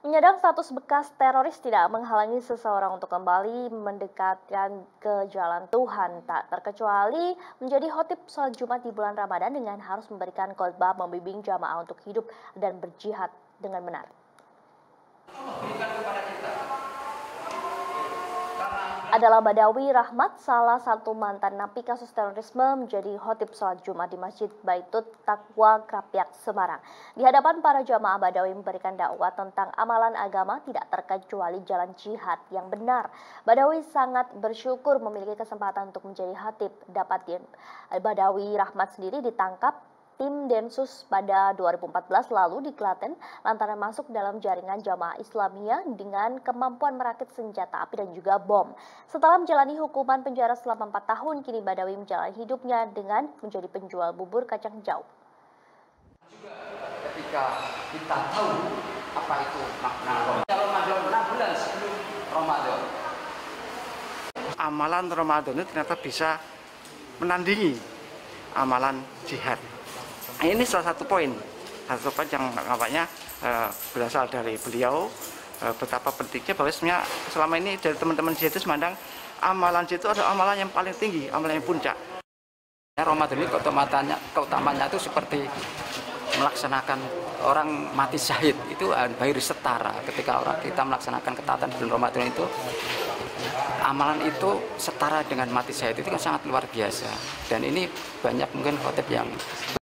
Menyandang status bekas teroris tidak menghalangi seseorang untuk kembali mendekatkan ke jalan Tuhan, tak terkecuali menjadi khotib sholat Jumat di bulan Ramadan dengan harus memberikan khotbah membimbing jamaah untuk hidup dan berjihad dengan benar. Adalah Badawi Rahmat, salah satu mantan napi kasus terorisme, menjadi khotib sholat Jumat di Masjid Baitut Taqwa Krapyak, Semarang. Di hadapan para jamaah, Badawi memberikan dakwah tentang amalan agama tidak terkecuali jalan jihad yang benar. Badawi sangat bersyukur memiliki kesempatan untuk menjadi khatib. Badawi Rahmat sendiri ditangkap tim Densus pada 2014 lalu di Klaten lantaran masuk dalam jaringan jamaah Islamiyah dengan kemampuan merakit senjata api dan juga bom. Setelah menjalani hukuman penjara selama 4 tahun, kini Badawi menjalani hidupnya dengan menjadi penjual bubur kacang hijau. Ketika kita tahu apa itu makna Ramadan, 6 bulan sebelum Ramadan. Amalan Ramadan itu ternyata bisa menandingi amalan jihad. Ini salah satu poin yang nampaknya berasal dari beliau, betapa pentingnya bahwa sebenarnya selama ini dari teman-teman jihad itu memandang amalan jihad itu adalah amalan yang paling tinggi, amalan yang puncak. Ramadan ini keutamanya itu seperti melaksanakan orang mati syahid, itu hampir setara. Ketika kita melaksanakan ketaatan bulan Ramadan itu, amalan itu setara dengan mati syahid, itu kan sangat luar biasa. Dan ini banyak mungkin khotib yang